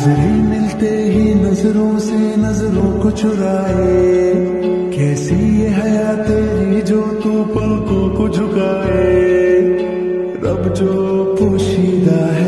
नजरें मिलते ही नजरों से नजरों को चुराए, कैसी ये हया तेरी जो तू पलकों को झुकाए। रब जो पोशीदा है